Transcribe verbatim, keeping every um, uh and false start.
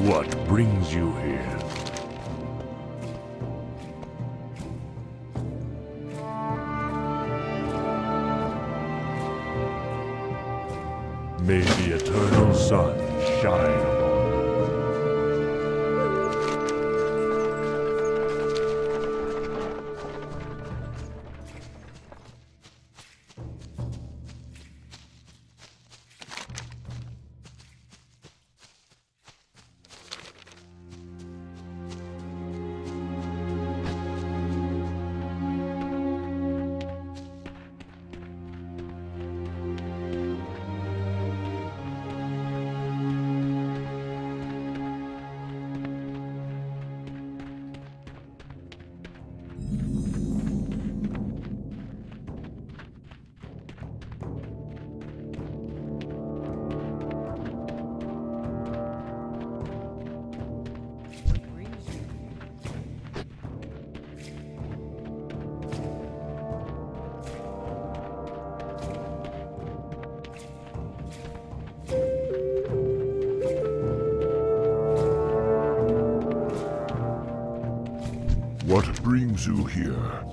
What brings you here? May the eternal sun shine upon you. What brings you here?